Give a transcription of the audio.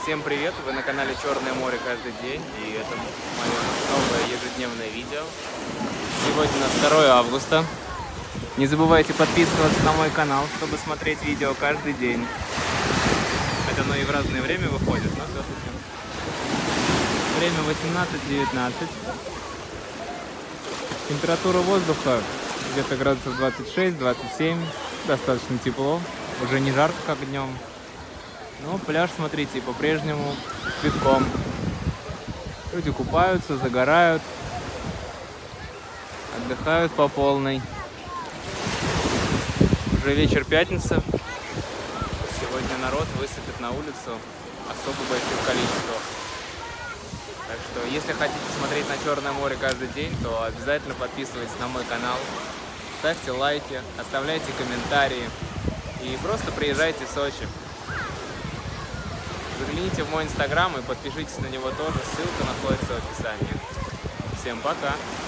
Всем привет! Вы на канале Черное море каждый день, и это мое новое ежедневное видео. Сегодня у нас 2 августа. Не забывайте подписываться на мой канал, чтобы смотреть видео каждый день. Хотя оно и в разное время выходит, но все-таки. Время 18:19. Температура воздуха где-то градусов 26-27. Достаточно тепло. Уже не жарко, как днем. Но пляж, смотрите, по-прежнему битком. Люди купаются, загорают, отдыхают по полной. Уже вечер пятницы. Сегодня народ высыпет на улицу особо больших количествах. Так что, если хотите смотреть на Черное море каждый день, то обязательно подписывайтесь на мой канал, ставьте лайки, оставляйте комментарии и просто приезжайте в Сочи. Загляните в мой инстаграм и подпишитесь на него тоже, ссылка находится в описании. Всем пока!